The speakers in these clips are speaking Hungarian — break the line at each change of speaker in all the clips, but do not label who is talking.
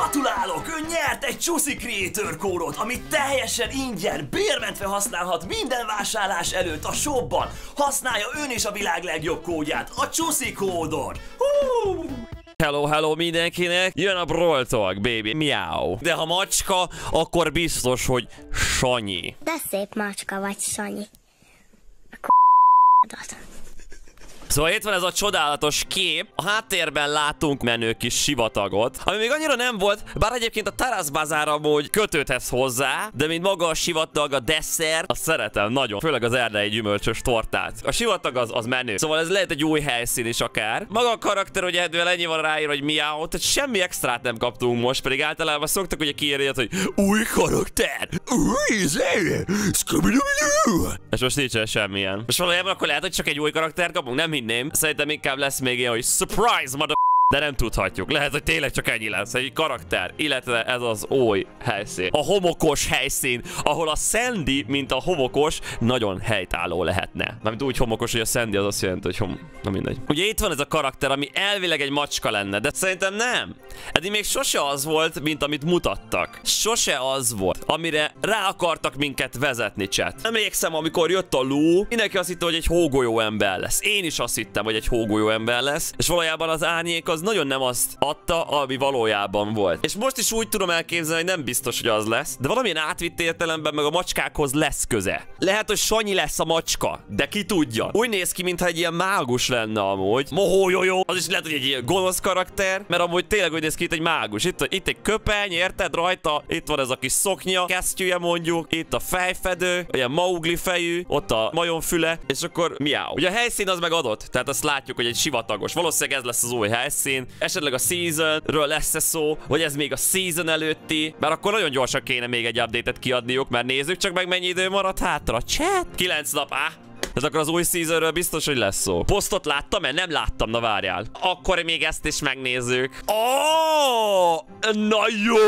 Gratulálok! Ön nyert egy Csúszi Creator kódot, amit teljesen ingyen, bérmentve használhat minden vásárlás előtt a shopban. Használja ön is a világ legjobb kódját, a Csúszi kódot!
Hello mindenkinek, jön a Brawl Talk, baby, miau. De ha macska, akkor biztos, hogy Sanyi.
De szép macska vagy, Sanyi.
Szóval itt van ez a csodálatos kép, a háttérben látunk menő kis sivatagot, ami még annyira nem volt, bár egyébként a Taras Bazár amúgy kötődhetsz hozzá, de mint maga a sivatag, a desszert, azt szeretem nagyon, főleg az erdei gyümölcsös tortát. A sivatag az menő, szóval ez lehet egy új helyszín is akár. Maga a karakter ugye ennyi van ráírva, hogy miau, tehát semmi extrát nem kaptunk most, pedig általában szoktak ugye kiírni, hogy új karakter, és most nincsen semmilyen. És valójában akkor lehet, hogy csak egy új karakter kapunk, nem hinném. Szerintem inkább lesz még ilyen, hogy surprise, de nem tudhatjuk. Lehet, hogy tényleg csak ennyi lesz. Egy karakter, illetve ez az új helyszín. A homokos helyszín, ahol a Sandy, mint a homokos, nagyon helytálló lehetne. Mármint úgy homokos, hogy a Sandy az azt jelenti, hogy na mindegy. Ugye itt van ez a karakter, ami elvileg egy macska lenne, de szerintem nem. Eddig még sose az volt, mint amit mutattak. Sose az volt, amire rá akartak minket vezetni, chat. Emlékszem, amikor jött a Lou, mindenki azt hitte, hogy egy hógolyó ember lesz. Én is azt hittem, hogy egy hógolyó ember lesz, és valójában az árnyék az nagyon nem azt adta, ami valójában volt. És most is úgy tudom elképzelni, hogy nem biztos, hogy az lesz, de valamilyen átvitt értelemben meg a macskákhoz lesz köze. Lehet, hogy Sanyi lesz a macska, de ki tudja. Úgy néz ki, mintha egy ilyen mágus lenne amúgy. Mohójójó, az is lehet, hogy egy ilyen gonosz karakter, mert amúgy tényleg úgy néz ki, itt egy mágus. Itt egy köpeny, érted rajta? Itt van ez a kis szoknya, kesztyűje mondjuk, itt a fejfedő, olyan Mowgli fejű, ott a majomfüle, és akkor miau. Ugye a helyszín az meg adott, tehát azt látjuk, hogy egy sivatagos. Valószínűleg ez lesz az új helyszín. Esetleg a seasonről lesz-e szó, vagy ez még a season előtti, mert akkor nagyon gyorsan kéne még egy update-et kiadniuk, mert nézzük csak meg mennyi idő maradt hátra. Chat! 9 nap, ez akkor az új seasonről biztos, hogy lesz szó. Posztot láttam, mert nem láttam, na várjál. Akkor még ezt is megnézzük. Na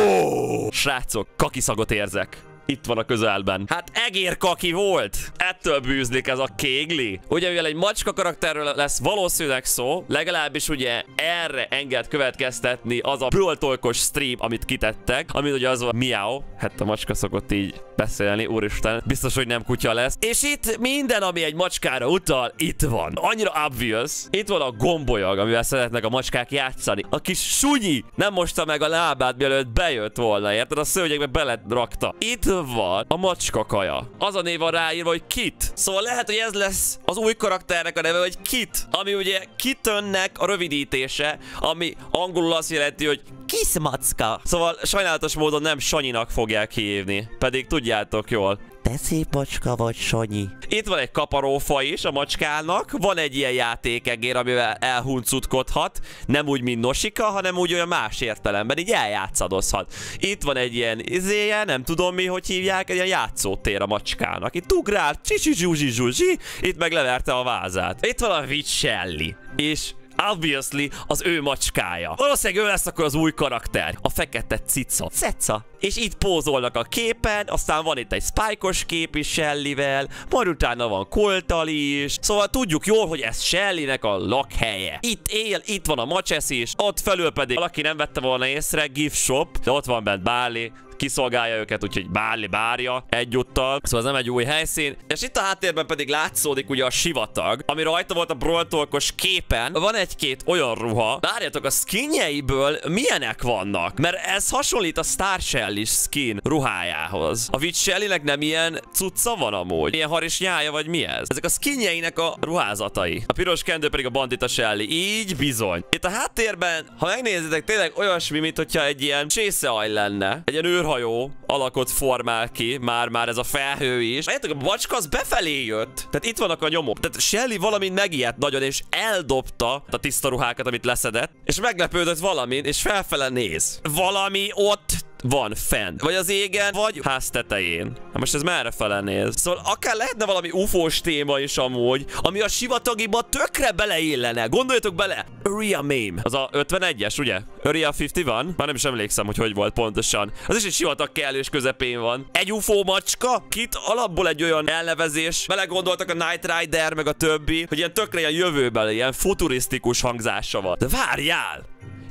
jó! Srácok, kakiszagot érzek. Itt van a közelben. Hát egérkaki volt. Ettől bűzlik ez a kégli. Ugye mivel egy macska karakterről lesz valószínűleg szó, legalábbis ugye erre enged következtetni az a Brawl Talkos stream, amit kitettek, amit ugye az a miau. Hát a macska szokott így beszélni, úristen. Biztos, hogy nem kutya lesz. És itt minden, ami egy macskára utal, itt van. Annyira obvious. Itt van a gombolyag, amivel szeretnek a macskák játszani. A kis Sunyi nem mosta meg a lábát, mielőtt bejött volna, érted? A szőnyegbe belerakta. Itt van a macska kaja. Az a név van ráírva, hogy Kit. Szóval lehet, hogy ez lesz az új karakternek a neve, hogy Kit. Ami ugye Kitönnek a rövidítése, ami angolul azt jelenti, hogy kiszmacka. Szóval sajnálatos módon nem Sanyinak fogják hívni. Pedig tudjátok jól. Te szép macska vagy, Sanyi. Itt van egy kaparófa is a macskának. Van egy ilyen játékegér, amivel elhuncutkodhat. Nem úgy, mint Nosika, hanem úgy olyan más értelemben. Így eljátszadozhat. Itt van egy ilyen izéje, nem tudom mi, hogy hívják, egy ilyen játszótér a macskának. Itt ugrál, csi-csi-zsuzsi-zsuzsi. Itt meg leverte a vázát. Itt van a Vicselli. És obviously az ő macskája. Valószínűleg ő lesz akkor az új karakter. A fekete cica. Ceca. És itt pózolnak a képen, aztán van itt egy Spike-os kép is Shellyvel, majd utána van Coltal is. Szóval tudjuk jól, hogy ez Shellynek a lakhelye. Itt él, itt van a macsesz is, ott felül pedig valaki nem vette volna észre, gift shop, de ott van bent Barley, kiszolgálja őket, úgyhogy Barley bárja egyúttal. Szóval ez nem egy új helyszín. És itt a háttérben pedig látszódik ugye a sivatag, ami rajta volt a Brawl Talkos képen. Van egy-két olyan ruha. Várjatok, a skinjeiből milyenek vannak? Mert ez hasonlít a Star Shelly skin ruhájához. A Witch Shellynek nem ilyen cucca van amúgy? Ilyen harisnyája vagy mi ez? Ezek a skinjeinek a ruházatai. A piros kendő pedig a Bandita Shelly. Így bizony. Itt a háttérben, ha megnézitek, tényleg olyasmi, mint hogyha egy ilyen csészeaj lenne. Egy ilyen űrhajó alakot formál ki, már ez a felhő is. Látjátok, a macska az befelé jött. Tehát itt vannak a nyomok. Tehát Shelly valamint megijedt nagyon, és eldobta a tiszta ruhákat, amit leszedett, és meglepődött valamin, és felfele néz. Valami ott van fent. Vagy az égen, vagy ház tetején. Na most ez merre fele néz? Szóval akár lehetne valami ufós téma is amúgy, ami a sivatagiba tökre beleillene. Gondoljatok bele! Area meme. Az a 51-es, ugye? Area 51? Már nem is emlékszem, hogy volt pontosan. Az is egy sivatag kellős közepén van. Egy UFO macska? Kit alapból egy olyan elnevezés. Belegondoltak a Knight Rider, meg a többi, hogy ilyen tökre ilyen jövőbeli, ilyen futurisztikus hangzása van. De várjál!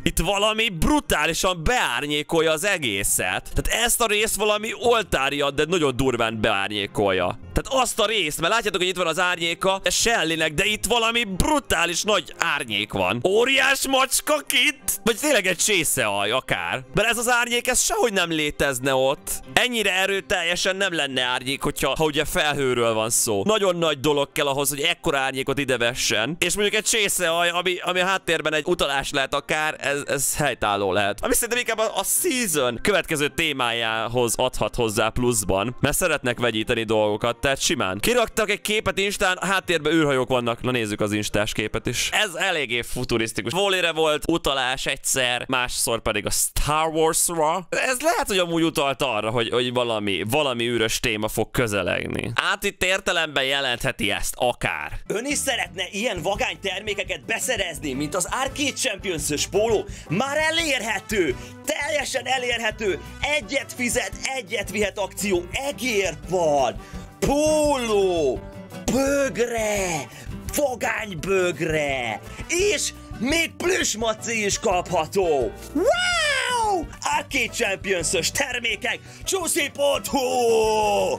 itt valami brutálisan beárnyékolja az egészet. Tehát ezt a részt valami oltária, de nagyon durván beárnyékolja. Tehát azt a részt, mert látjátok, hogy itt van az árnyéka, ez Shellynek, de itt valami brutális nagy árnyék van. Óriás macska kit? Vagy tényleg egy csészealj akár. Mert ez az árnyék, ez sehogy nem létezne ott. Ennyire erőteljesen nem lenne árnyék, ha ugye felhőről van szó. Nagyon nagy dolog kell ahhoz, hogy ekkora árnyékot ide vessen. És mondjuk egy csészealj, ami a háttérben egy utalás lehet akár, ez helytálló lehet. Ami szerintem inkább a season következő témájához adhat hozzá pluszban, mert szeretnek vegyíteni dolgokat, tehát simán. Kiraktak egy képet Instán, a háttérben űrhajók vannak. Na nézzük az instás képet is. Ez eléggé futurisztikus. Wall-E-re volt utalás egyszer, másszor pedig a Star Wars-ra. Ez lehet, hogy amúgy utalt arra, hogy valami űrös téma fog közelegni. Itt értelemben jelentheti ezt akár.
Ön is szeretne ilyen vagány termékeket beszerezni, mint az Arcade Champions-ös póló? Már elérhető! Teljesen elérhető! Egyet fizet, egyet vihet akció, egér van! Póló! Bögre! Vagánybögre! És még plüsmaci is kapható! Wow! Arcade Champions-ös termékek! Csúszi.hu!